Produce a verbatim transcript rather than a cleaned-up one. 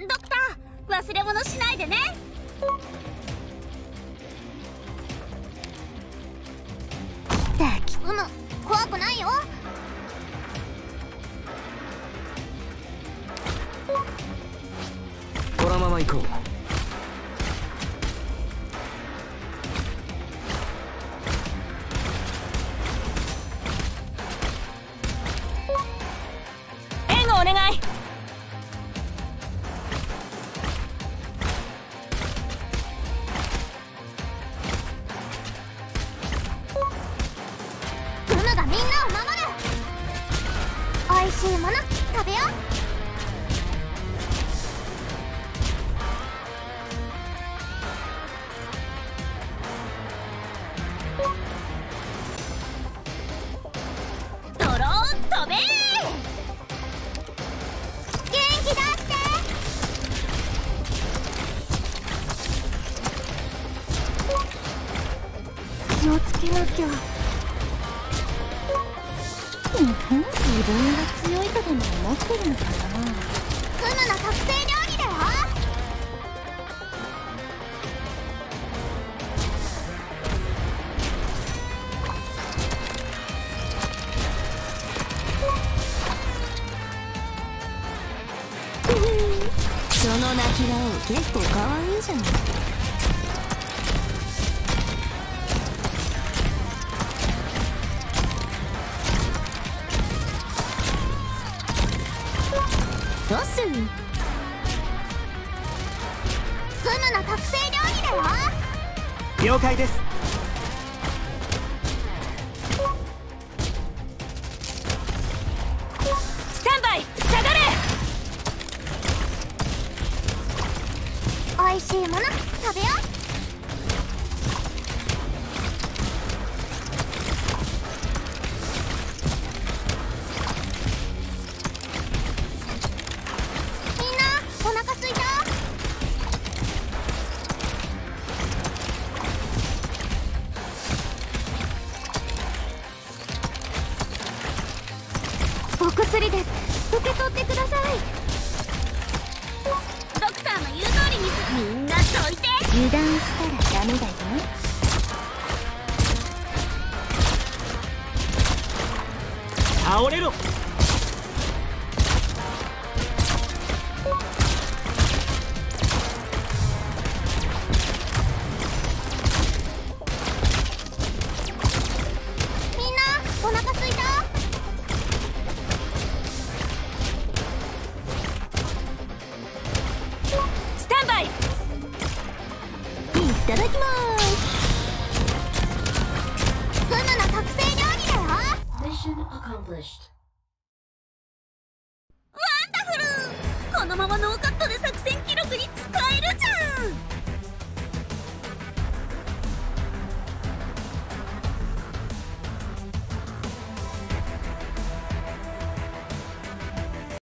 ドクター、忘れ物しないでね。うむ、怖くないよ。 このまま行こう。 援護お願い。ウムがみんなを守る。おいしいもの食べよう。ドローン飛べー。元気だって。気をつけなきゃ。うん、自分が強いとでも思ってるのかな。フムの特製料理だよ。 その泣き顔結構可愛いじゃない。どうする？ フムの特製料理だよ。 了解です。 スタンバイ、下がれ。おいしいもの食べよう。みんなお腹すいた？お薬です。受け取ってください。ドクターの言う通りにす。みんなどいて。 油断したらダメだよ。 倒れろ。 みんなお腹すいた？スタンバイ。 いただきまーす。 フムの特製料理だよ。 Mission accomplished。 ワンダフル。このままノーカットで作戦